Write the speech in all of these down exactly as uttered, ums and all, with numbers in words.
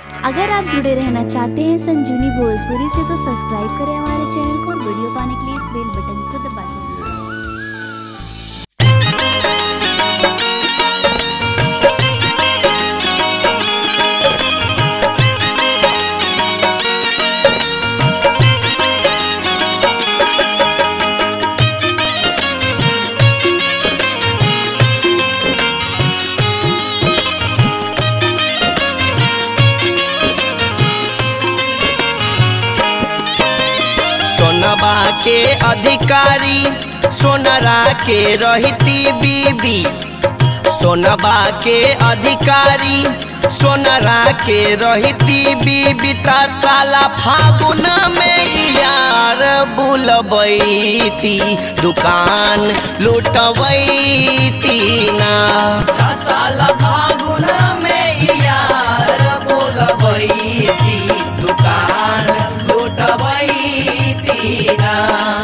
अगर आप जुड़े रहना चाहते हैं संजीवनी भोजपुरी से तो सब्सक्राइब करें हमारे चैनल को और वीडियो पाने के लिए इस बेल बटन को दबा दें। सोनबा के अधिकारी सोनरा के रहती बीबी, सोनबा के अधिकारी सोनरा के रहती बीबी, ता साला फागुन में यार बुलबैती दुकान लुटबैती ना, ता साला फागुन में यार बुलबैती दुकान लुटबैती ना।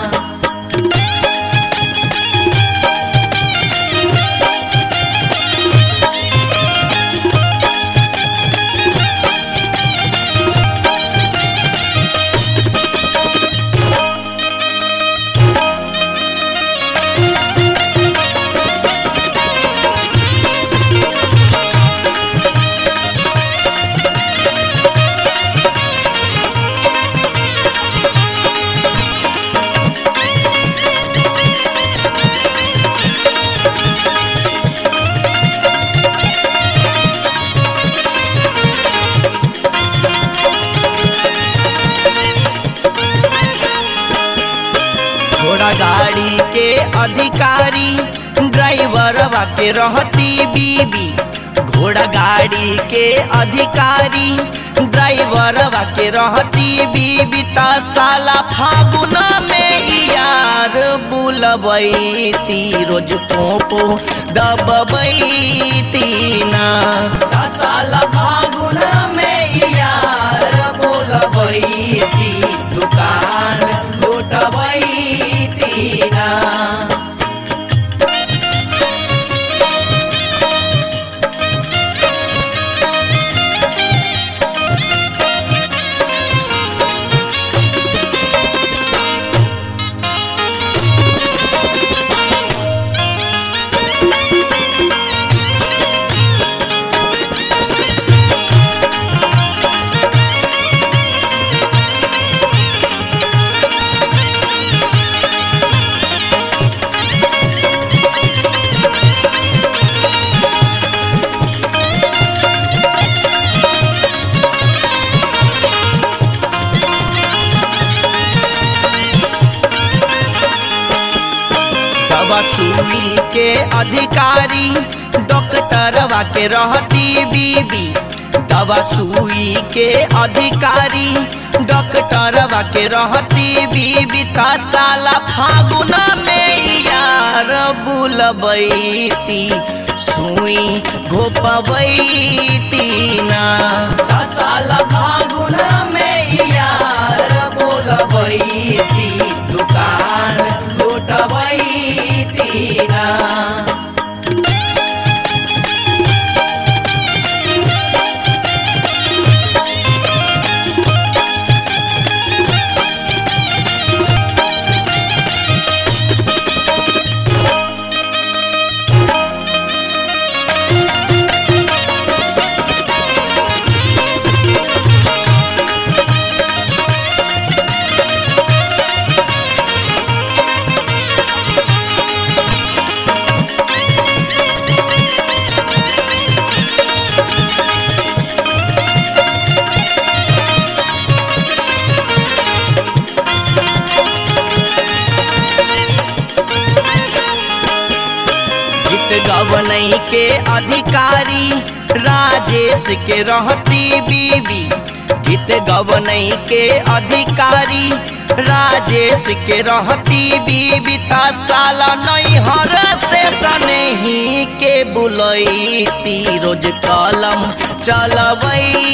घोड़ा गाड़ी के अधिकारी ड्राइवर के रहती बीबी, घोड़ा गाड़ी के अधिकारी ड्राइवर के रहती बीबी, ता साला फागुन में यार बुलबैती रोज पोपो दबबैती ना, ता साला फागुन में यार बुलबैती दुकान लुटबैती ना। वसूली के अधिकारी डॉक्टरवा के रहती बीबी, दवा सुई के अधिकारी डॉक्टरवा के रहती बीबी, ता साला फागुन में यार बुलबैती सुई घोपबैती ना, ता साला फागुन में यार बुलबैती दुकान लुटबैती ना। गवनई के अधिकारी राजेश के रहती बीबी, गीत गवनई के अधिकारी राजेश के रहती बीबी, ता साला नैहर से सनेही के बुलैती रोज कलम चलबैती